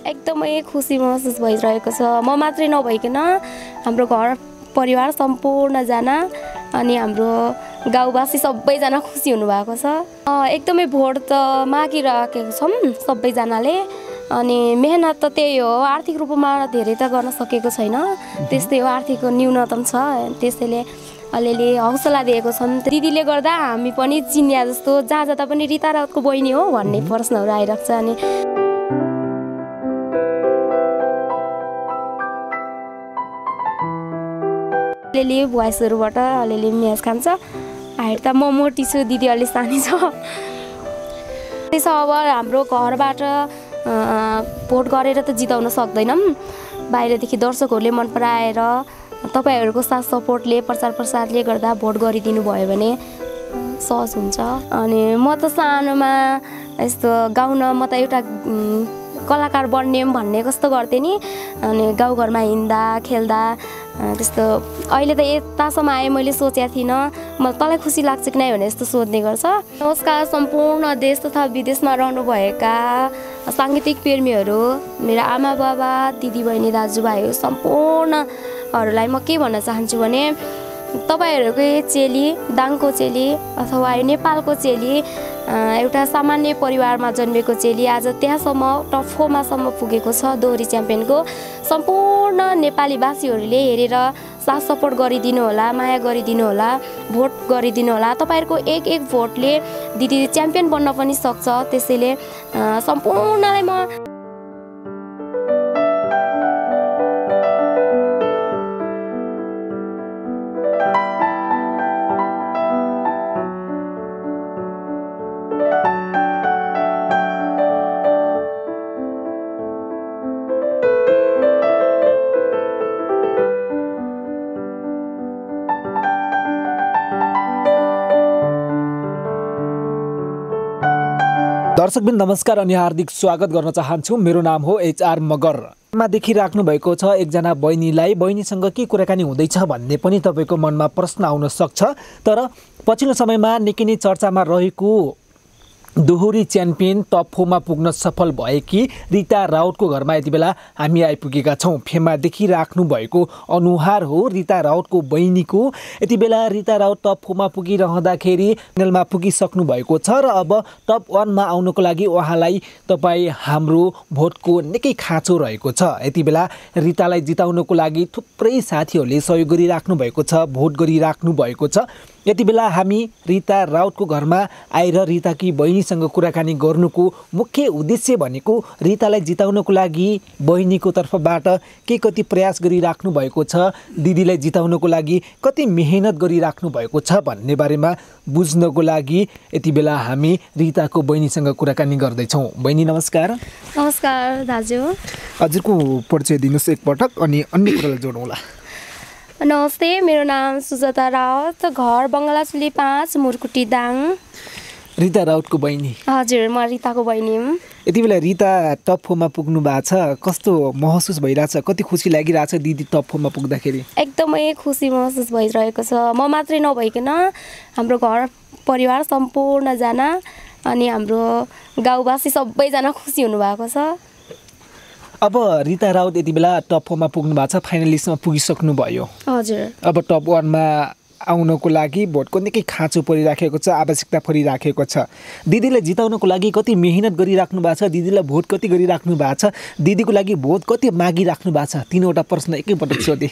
एकदमै खुसी महसुस भइरहेको छ। म मात्रै नभइकन हाम्रो घर परिवार सम्पूर्णजना अनि हाम्रो गाउँवासी सबैजना खुसी हुनुभएको छ। एकदमै भोट त मागिरहेको छौँ सबैजनाले अनि मेहनत त त्यही हो, आर्थिक रूपमा धेरै त गर्न सकेको छैन, त्यस्तै हो, आर्थिक न्यूनतम छ, त्यसैले अलिअलि हौसला दिएको छौँ। दिदीले गर्दा हामी पनि चिन्या जस्तो जहाँ जाँदा पनि रिता राउतको बहिनी हो भन्ने प्रश्नहरू आइरहेको छ। अनि अलिअलि भोइसहरूबाट अलिअलि म्याच खान्छ। हाइट त म मोटी छु, दिदी अलि सानी छ। त्यसो अब हाम्रो घरबाट भोट गरेर त जिताउन सक्दैनौँ, बाहिरदेखि दर्शकहरूले मन पराएर तपाईँहरूको साथ सपोर्टले प्रचार प्रसारले गर्दा भोट गरिदिनु भयो भने सहज हुन्छ। अनि म त सानोमा यस्तो गाउन म त एउटा कलाकार बन्ने भन्ने कस्तो गर्थेँ नि, अनि गाउँघरमा हिँड्दा खेल्दा त्यस्तो। अहिले त यतासम्म आएँ, मैले सोचेको थिइनँ, म तँलाई खुसी लाग्छ कि नै भने जस्तो सोध्ने गर्छ। नमस्कार सम्पूर्ण देश तथा विदेशमा रहनुभएका साङ्गीतिक प्रेमीहरू, मेरो आमा बाबा दिदी बहिनी दाजुभाइ सम्पूर्णहरूलाई म के भन्न चाहन्छु भने तपाईँहरूकै चेली, दाङको चेली अथवा नेपालको चेली, एउटा सामान्य परिवारमा जन्मेको चेली आज त्यहाँसम्म टप 4 मासम्म पुगेको छ। दोहोरी च्याम्पियनको सम्पूर्ण नेपालीवासीहरूले हेरेर साथ सपोर्ट गरिदिनु होला, माया गरिदिनु होला, भोट गरिदिनु होला। तपाईँहरूको एक एक भोटले दिदी च्याम्पियन बन्न पनि सक्छ। त्यसैले सम्पूर्णलाई म दर्शकबिन नमस्कार अनि हार्दिक स्वागत गर्न चाहन्छु। मेरो नाम हो HR मगर। मा देखिराख्नु भएको छ एकजना बहिनीलाई बहिनीसँग के कुराकानी हुँदैछ भन्ने पनि तपाईँको मनमा प्रश्न आउन सक्छ। तर पछिल्लो समयमा निकै नै चर्चामा रहेको दोहोरी च्याम्पियन टप 4 मा पुग्न सफल भएकी रिता राउतको घरमा यति बेला हामी आइपुगेका छौँ। फेममा देखिराख्नु भएको अनुहार हो रिता राउतको बहिनीको। यति बेला रिता राउत टप 4 मा पुगिरहँदाखेरि फाइनलमा पुगिसक्नु भएको छ र अब टप 1 मा आउनको लागि उहाँलाई तपाईँ हाम्रो भोटको निकै खाँचो रहेको छ। यति बेला रितालाई जिताउनको लागि थुप्रै साथीहरूले सहयोग गरिराख्नु भएको छ, भोट गरिराख्नु भएको छ। यति बेला हामी रिता राउतको घरमा आएर रिताकी बहिनीसँग कुराकानी गर्नुको मुख्य उद्देश्य भनेको रितालाई जिताउनको लागि बहिनीको तर्फबाट के कति प्रयास गरिराख्नु भएको छ, दिदीलाई जिताउनको लागि कति मेहनत गरिराख्नु भएको छ भन्ने बारेमा बुझ्नको लागि यति बेला हामी रिताको बहिनीसँग कुराकानी गर्दैछौँ। बहिनी नमस्कार। नमस्कार दाजु। हजुरको परिचय दिनुहोस् एकपटक अनि अन्य कुरालाई जोडौँला। नमस्ते, मेरो नाम सुजाता रावत, घर बङ्गलाचुली 5, मुरकुटी दाङ। रिता राउतको बहिनी? हजुर, म रिताको बहिनी हुँ। यति बेला रिता टप 4 मा पुग्नु भएको छ, कस्तो महसुस भइरहेछ, कति खुसी लागिरहेछ दिदी टप 4 मा पुग्दाखेरि? एकदमै खुसी महसुस भइरहेको छ। म मात्रै नभइकन हाम्रो घर परिवार सम्पूर्णजना अनि हाम्रो गाउँवासी सबैजना खुसी हुनुभएको छ। अब रिता राउत यति बेला टप 4 मा पुग्नु भएको छ, फाइनलिस्टमा पुगिसक्नु भयो। हजुर। अब टप 1 मा आउनको लागि भोटको निकै खाँचो परिराखेको छ, आवश्यकता परिराखेको छ। दिदीलाई जिताउनको लागि कति मेहनत गरिराख्नु भएको छ, दिदीलाई भोट कति गरिराख्नु भएको छ, दिदीको लागि भोट कति मागिराख्नु भएको छ? तीनवटा प्रश्न एकैपटक सोधेँ।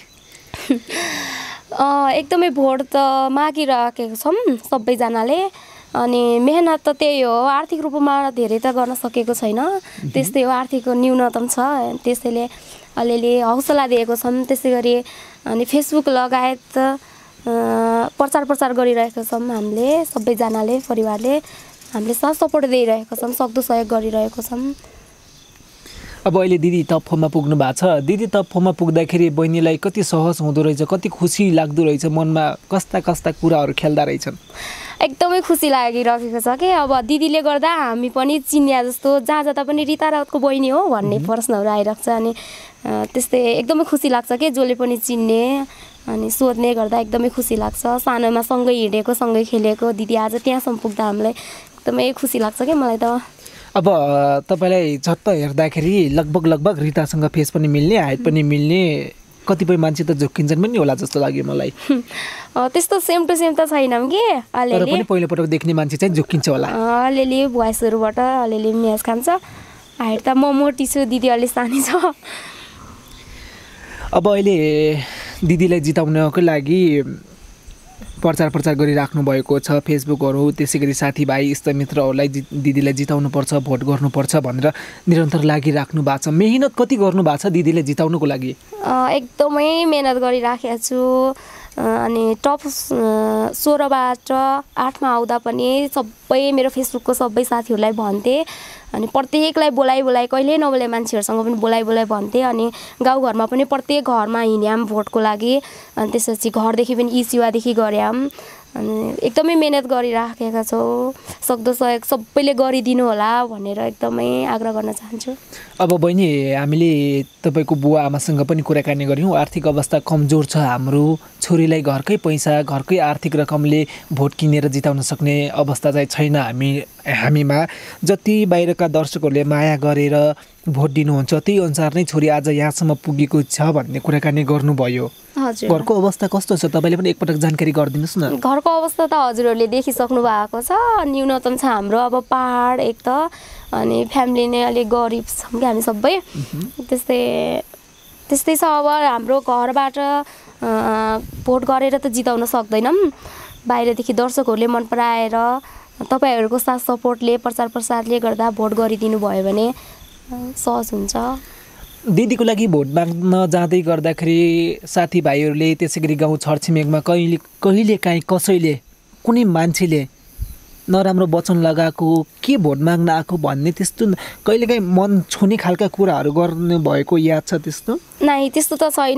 एकदमै भोट त मागिरहेको छौँ सबैजनाले अनि मेहनत त त्यही हो, आर्थिक रूपमा धेरै त गर्न सकेको छैन, त्यस्तै हो, आर्थिक न्यूनतम छ, त्यसैले अलिअलि हौसला दिएको छौँ। त्यसै गरी अनि फेसबुक लगायत प्रचार प्रसार गरिरहेका छौँ हामीले सबैजनाले, परिवारले हामीले साथ सपोर्ट दिइरहेका छौँ, सक्दो सहयोग गरिरहेको छौँ। अब अहिले दिदी टप 4 मा पुग्नु भएको छ, दिदी टप 4 मा पुग्दाखेरि बहिनीलाई कति सहज हुँदो रहेछ, कति खुसी लाग्दो रहेछ, मनमा कस्ता कस्ता कुराहरू खेल्दा रहेछन्? एकदमै खुसी लागिरहेको छ कि अब दिदीले गर्दा हामी पनि चिन्या जस्तो जहाँ जाँदा पनि रिता राउतको बहिनी हो भन्ने प्रश्नहरू आइरहेको छ। अनि त्यस्तै एकदमै खुसी लाग्छ कि जसले पनि चिन्ने अनि सोध्ने गर्दा एकदमै खुसी लाग्छ। सानोमा सँगै हिँडेको सँगै खेलेको दिदी आज त्यहाँसम्म पुग्दा हामीलाई एकदमै खुसी लाग्छ कि मलाई त। अब तपाईँलाई झट्ट हेर्दाखेरि लगभग रितासँग फेस पनि मिल्ने हाइट पनि मिल्ने कतिपय मान्छे त झुक्किन्छन् पनि होला जस्तो लाग्यो मलाई। त्यस्तो सेम टु सेम त छैनौँ कि तर पनि पहिलोपटक देख्ने मान्छे चाहिँ झुक्किन्छ होला। अलिअलि भोइसहरूबाट अलिअलि म्याच खान्छ। हाइट त म मोटी छु, दिदी अलि सानी छ। अब अहिले दिदीलाई जिताउनको लागि प्रचार गरिराख्नु भएको छ फेसबुकहरू, त्यसै गरी साथीभाइ इष्टमित्रहरूलाई दिदीलाई जिताउनुपर्छ, भोट गर्नुपर्छ भनेर निरन्तर लागिराख्नु भएको छ। मेहनत कति गर्नु भएको छ दिदीलाई जिताउनुको लागि? एकदमै मेहनत गरिराखेको छु। अनि टप 16बाट 8मा आउँदा पनि सबै मेरो फेसबुकको सबै साथीहरूलाई भन्थेँ। अनि प्रत्येकलाई बोलाइ कहिले नबोले मान्छेहरूसँग पनि बोलाइ भन्थेँ। अनि गाउँघरमा पनि प्रत्येक घरमा हिँड्यौँ भोटको लागि। अनि त्यसपछि घरदेखि पनि सेवादेखि गऱ्यौँ। अनि एकदमै मेहनत गरिराखेका छौँ। सक्दो सहयोग सबैले गरिदिनु होला भनेर एकदमै आग्रह गर्न चाहन्छु। अब बहिनी, हामीले तपाईँको बुवा आमासँग पनि कुराकानी गऱ्यौँ। आर्थिक अवस्था कमजोर छ हाम्रो छोरीलाई, घरकै पैसा घरकै आर्थिक रकमले भोट किनेर जिताउन सक्ने अवस्था चाहिँ छैन हामीमा। जति बाहिरका दर्शकहरूले माया गरेर भोट दिनुहुन्छ त्यही अनुसार नै छोरी आज यहाँसम्म पुगेको छ भन्ने कुराकानी गर्नुभयो। हजुर, घरको अवस्था कस्तो छ तपाईँले पनि एकपटक जानकारी गरिदिनुहोस् न। घरको अवस्था त हजुरहरूले देखिसक्नु भएको छ। न्यूनतम छ हाम्रो अब पहाड एक त, अनि फ्यामिली नै अलिक गरिब छौँ कि हामी सबै। त्यस्तै छ। अब हाम्रो घरबाट भोट गरेर त जिताउन सक्दैनौँ। बाहिरदेखि दर्शकहरूले मन पराएर तपाईँहरूको साथ सपोर्टले प्रचार प्रसारले गर्दा भोट गरिदिनु भयो भने सहज हुन्छ। दिदीको लागि भोट माग्न जाँदै गर्दाखेरि साथीभाइहरूले त्यसै गरी गाउँ छरछिमेकमा कहिले काहीँ कसैले कुनै मान्छेले नराम्रो वचन लगाएको के भोट माग्न आएको भन्ने त्यस्तो कहिलेकाहीँ मन छुने खालका कुराहरू गर्नुभएको याद छ त्यस्तो? नाइ, त्यस्तो त छैन।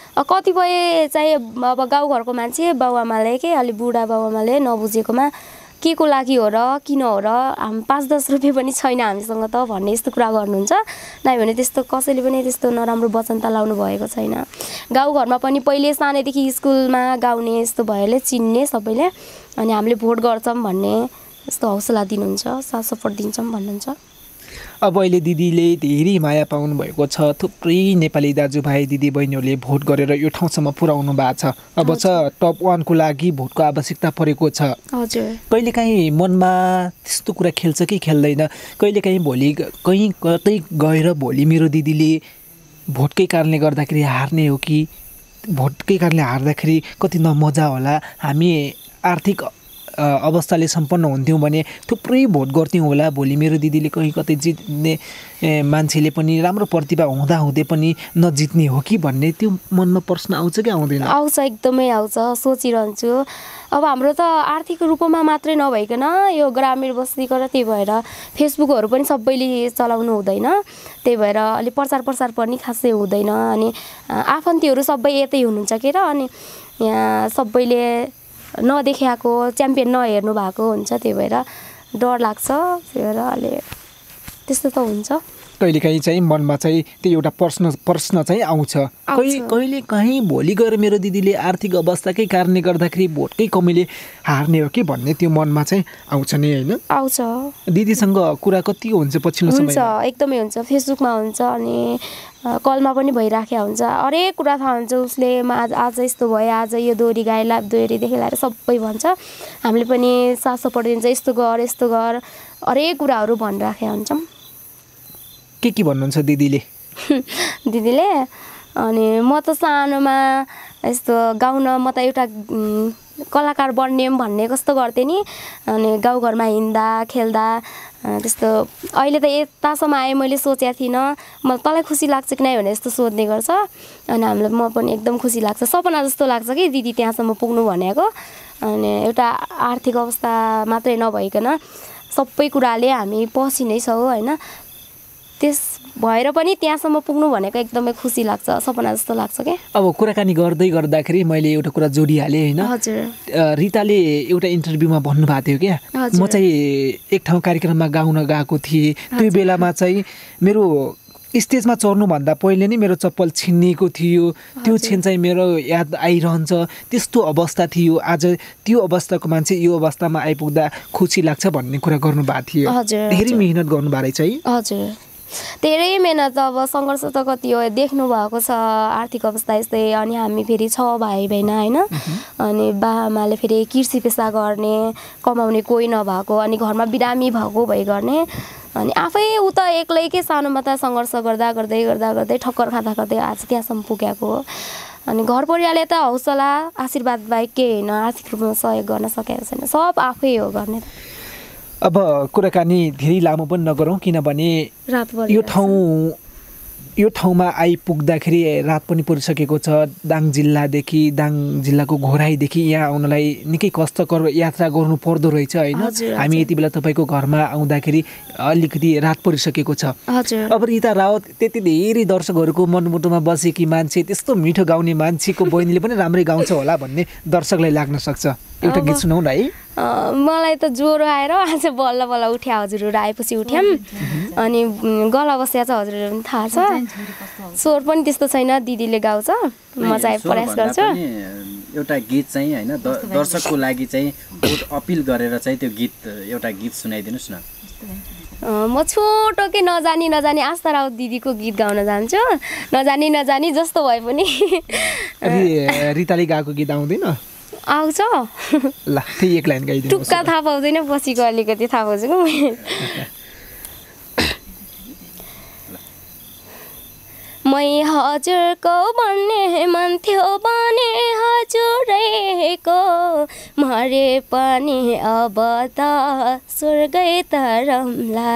कतिपय चाहिँ अब गाउँघरको मान्छे बाउआमाले अलि बुढा बाउआमाले नबुझेकोमा के को लागि हो र किन हो र 5-10 रुपियाँ पनि छैन हामीसँग त भन्ने यस्तो कुरा गर्नुहुन्छ। नाइ भने त्यस्तो कसैले पनि त्यस्तो नराम्रो वचन त लाउनु भएको छैन। गाउँघरमा पनि पहिले सानैदेखि स्कुलमा गाउने यस्तो भएले चिन्ने सबैले। अनि हामीले भोट गर्छौँ भन्ने यस्तो हौसला दिनुहुन्छ, साथ सपोर्ट दिन्छौँ भन्नुहुन्छ। अब अहिले दिदीले धेरै माया पाउनु भएको छ। थुप्रै नेपाली दाजुभाइ दिदीबहिनीहरूले भोट गरेर यो ठाउँसम्म पुर्याउनु भएको छ। अब छ टप 1 को लागि भोटको आवश्यकता परेको छ। हजुर, कहिलेकाहीँ मनमा त्यस्तो कुरा खेल्छ कि खेल्दैन? कहिलेकाहीँ भोलि कहीँ कतै गएर भोलि मेरो दिदीले भोटकै कारणले गर्दाखेरि हार्ने हो कि भोटकै कारणले हार्दाखेरि कति नमजा होला, हामी आर्थिक अवस्थाले सम्पन्न हुन्थ्यौँ भने थुप्रै भोट गर्थ्यौँ होला, भोलि मेरो दिदीले कहीँ कतै जित्ने मान्छेले पनि राम्रो प्रतिभा हुँदै पनि नजित्ने हो कि भन्ने त्यो मनमा प्रश्न आउँछ कि आउँदैन? आउँछ, एकदमै आउँछ। सोचिरहन्छु। अब हाम्रो त आर्थिक रूपमा मात्रै नभइकन यो ग्रामीण बस्तीको र त्यही भएर फेसबुकहरू पनि सबैले चलाउनु हुँदैन। त्यही भएर अलि प्रचार पनि खासै हुँदैन। अनि आफन्तीहरू सबै यतै हुनुहुन्छ के र, अनि यहाँ सबैले नदेखाएको च्याम्पियन नहेर्नु भएको हुन्छ। त्यही भएर डर लाग्छ। त्यही भएर अलि त्यस्तो त हुन्छ। कहिलेकाहीँ चाहिँ मनमा चाहिँ त्यो एउटा प्रश्न चाहिँ आउँछ। कहिले काहीँ भोलि गएर मेरो दिदीले आर्थिक अवस्थाकै कारणले गर्दाखेरि भोटकै कमीले हार्ने हो कि भन्ने त्यो मनमा चाहिँ आउँछ नि, होइन? आउँछ। दिदीसँग कुरा कति हुन्छ पछिल्लो समयमा? हुन्छ, एकदमै हुन्छ। फेसबुकमा हुन्छ अनि कलमा पनि भइराखेको हुन्छ। हरेक कुरा थाहा हुन्छ उसले। आज यस्तो भयो, आज यो दोहोरी गाएला, दोहोरीदेखि लिएर सबै भन्छ। हामीले पनि साथ सपोर्ट दिन्छ, यस्तो गर हरेक कुराहरू भनिराखेका हुन्छौँ। के भन्नुहुन्छ दिदीले? दिदीले अनि म त सानोमा यस्तो गाउन म त एउटा कलाकार बन्ने भन्ने कस्तो गर्थेँ नि। अनि गाउँघरमा हिँड्दा खेल्दा त्यस्तो। अहिले त यतासम्म आएँ मैले सोचेको थिइनँ। तँलाई खुसी लाग्छ कि नै भने यस्तो सोध्ने गर्छ। अनि हामीलाई म पनि एकदम खुसी लाग्छ। सपना जस्तो लाग्छ कि दिदी त्यहाँसम्म पुग्नु भनेको। अनि एउटा आर्थिक अवस्था मात्रै नभइकन सबै कुराले हामी पछि नै छौँ, होइन? त्यस भएर पनि त्यहाँसम्म पुग्नु भनेको एकदमै खुसी लाग्छ, सपना जस्तो लाग्छ क्या। अब कुराकानी गर्दाखेरि मैले एउटा कुरा जोडिहालेँ, होइन? हजुर। रिताले एउटा इन्टरभ्यूमा भन्नुभएको थियो क्या, म चाहिँ एक ठाउँ कार्यक्रममा गाउन गएको थिएँ। त्यो बेलामा चाहिँ मेरो स्टेजमा चढ्नुभन्दा पहिले नै मेरो चप्पल छिन्निएको थियो, त्यो क्षण चाहिँ मेरो याद आइरहन्छ, त्यस्तो अवस्था थियो। आज त्यो अवस्थाको मान्छे यो अवस्थामा आइपुग्दा खुसी लाग्छ भन्ने कुरा गर्नुभएको थियो। धेरै मेहनत गर्नुभएको रहेछ है। हजुर, धेरै मेहनत। अब सङ्घर्ष त कति हो देख्नु भएको छ, आर्थिक अवस्था यस्तै। अनि हामी फेरि 6 भाइ बहिनी होइन, अनि बाआमाले फेरि कृषि पेसा गर्ने, कमाउने कोही नभएको, अनि घरमा बिरामी भएको भइ गर्ने, अनि आफै उता एक्लै के सानोमा त सङ्घर्ष गर्दा गर्दै ठक्कर खाँदै आज त्यहाँसम्म पुगेको हो। अनि घर परिवारले त हौसला आशीर्वाद बाहेक केही होइन, आर्थिक रूपमा सहयोग गर्न सकेको छैन, सब आफै हो गर्ने। अब कुराकानी धेरै लामो पनि नगरौँ, किनभने यो ठाउँमा आइपुग्दाखेरि रात पनि परिसकेको छ। दाङ जिल्लाको घोराइदेखि यहाँ आउनलाई निकै कष्टकर यात्रा गर्नु पर्दो रहेछ होइन। हामी यति बेला तपाईँको घरमा आउँदाखेरि अलिकति रात परिसकेको छ। अब रिता रावत त्यति धेरै दर्शकहरूको मनमुटुमा बसेकी मान्छे, त्यस्तो मिठो गाउने मान्छेको बहिनीले पनि राम्रै गाउँछ होला भन्ने दर्शकलाई लाग्न सक्छ। एउटा गीत सुनाउ न है। मलाई त ज्वरो आएर आज बल्ल बल्ल उठ्या, हजुरहरू आएपछि उठ्याम, अनि गला बस्या छ, हजुरहरू पनि थाहा छ। स्वर पनि त्यस्तो छैन, दिदीले गाउँछ, म चाहिँ प्रयास गर्छु। एउटा गीत चाहिँ होइन दर्शकको लागि चाहिँ भोट अपिल गरेर चाहिँ त्यो एउटा गीत सुनाइदिनुहोस् न। म छोटो के नजानी आस्था राउत दिदीको गीत गाउन जान्छु। नजानी जस्तो भए पनि रिताले गाएको गीत आउँदैन? आउँछ। ल त्यही एक लाइन गाइदिनु। टुक्का थाहा पाउँदैन, पछिको अलिकति थाहा पाउँछु कि। मै हजुरको भन्ने मन थियो भने हजुरैको, मरे पनि अब त स्वर्गै तरमला।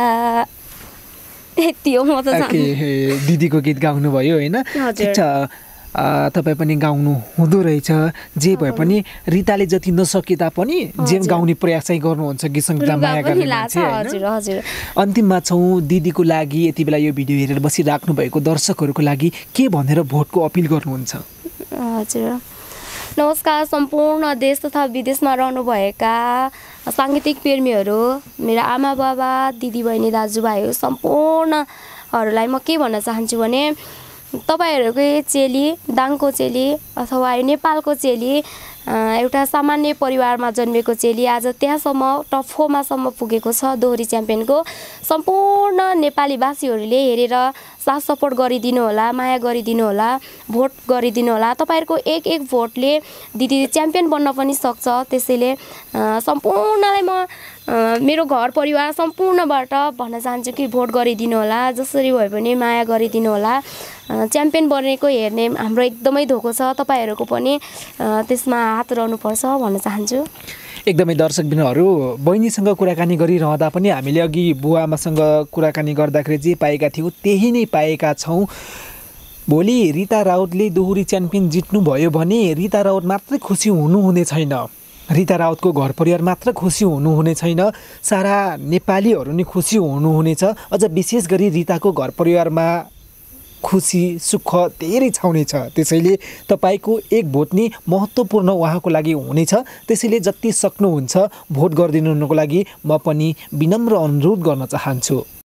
यति हो। म त दिदीको गीत गाउनु भयो होइन। ठिक छ, तपाईँ पनि गाउनु हुँदो रहेछ। जे भए पनि रिताले जति नसके तापनि जे गाउने प्रयास चाहिँ गर्नुहुन्छ, गीत सङ्गीतमा माया गर्ने मान्छे होइन। अन्तिममा छौँ, दिदीको लागि यति बेला यो भिडियो हेरेर बसिराख्नु भएको दर्शकहरूको लागि के भनेर भोटको अपिल गर्नुहुन्छ? हजुर, नमस्कार सम्पूर्ण देश तथा विदेशमा रहनुभएका साङ्गीतिक प्रेमीहरू, मेरा आमा बाबा, दिदी बहिनी, दाजुभाइहरू सम्पूर्णहरूलाई म के भन्न चाहन्छु भने, तपाईँहरूकै चेली, दाङको चेली अथवा नेपालको चेली, एउटा सामान्य परिवारमा जन्मेको चेली आज त्यहाँसम्म टप 4 मासम्म पुगेको छ। दोहोरी च्याम्पियनको सम्पूर्ण नेपालीवासीहरूले हेरेर साथ सपोर्ट गरिदिनु होला, माया गरिदिनु होला, भोट गरिदिनु होला। तपाईँहरूको एक भोटले दिदी च्याम्पियन बन्न पनि सक्छ। त्यसैले सम्पूर्णलाई म मेरो घर परिवार सम्पूर्णबाट भन्न चाहन्छु कि भोट गरिदिनु होला, जसरी भए पनि माया गरिदिनु होला। च्याम्पियन बनेको हेर्ने हाम्रो एकदमै धोको छ, तपाईँहरूको पनि त्यसमा हात रहनुपर्छ भन्न चाहन्छु। एकदमै दर्शकबिनहरू, बहिनीसँग कुराकानी गरिरहँदा पनि हामीले अघि बुवाआमासँग कुराकानी गर्दाखेरि जे पाएका थियौँ त्यही नै पाएका छौँ। भोलि रिता रावतले दोहोरी च्याम्पियन जित्नुभयो भने रिता रावत मात्रै खुसी हुनुहुने छैन, रिता रावतको घर परिवार मात्र खुसी हुनुहुने छैन, सारा नेपालीहरू नै खुसी हुनुहुनेछ। अझ विशेष गरी रिताको घर परिवारमा खुसी सुख धेरै छाउनेछ। त्यसैले तपाईँको एक भोट नै महत्त्वपूर्ण उहाँको लागि हुनेछ। त्यसैले जति सक्नुहुन्छ भोट गरिदिनुको लागि म पनि विनम्र अनुरोध गर्न चाहन्छु।